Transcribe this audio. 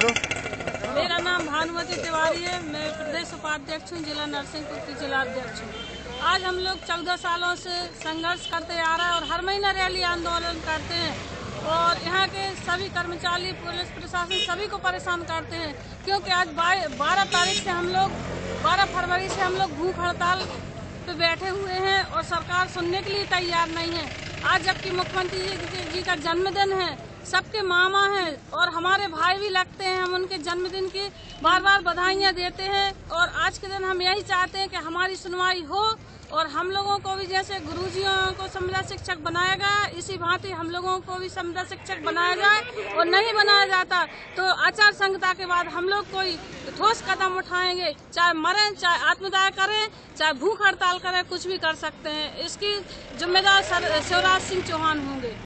लो। मेरा नाम भानुमति तिवारी है। मैं प्रदेश उपाध्यक्ष हूँ, जिला नरसिंहपुर की जिला अध्यक्ष हूँ। आज हम लोग 14 सालों से संघर्ष करते आ रहे हैं और हर महीना रैली आंदोलन करते हैं और यहाँ के सभी कर्मचारी, पुलिस प्रशासन सभी को परेशान करते हैं, क्योंकि आज 12 फरवरी से हम लोग भूख हड़ताल पे बैठे हुए हैं और सरकार सुनने के लिए तैयार नहीं है। आज जबकि मुख्यमंत्री जी का जन्मदिन है, सबके मामा हैं और हमारे भाई भी लगते हैं, हम उनके जन्मदिन की बार बार बधाइयाँ देते हैं और आज के दिन हम यही चाहते हैं कि हमारी सुनवाई हो और हम लोगों को भी जैसे गुरुजियों को संविदा शिक्षक बनाया गया, इसी भांति हम लोगों को भी संविदा शिक्षक बनाया जाए और नहीं बनाया जाता तो आचार संहिता के बाद हम लोग कोई ठोस कदम उठाएंगे, चाहे मरें, चाहे आत्मदाह करें, चाहे भूख हड़ताल करें, कुछ भी कर सकते हैं। इसकी जिम्मेदार शिवराज सिंह चौहान होंगे।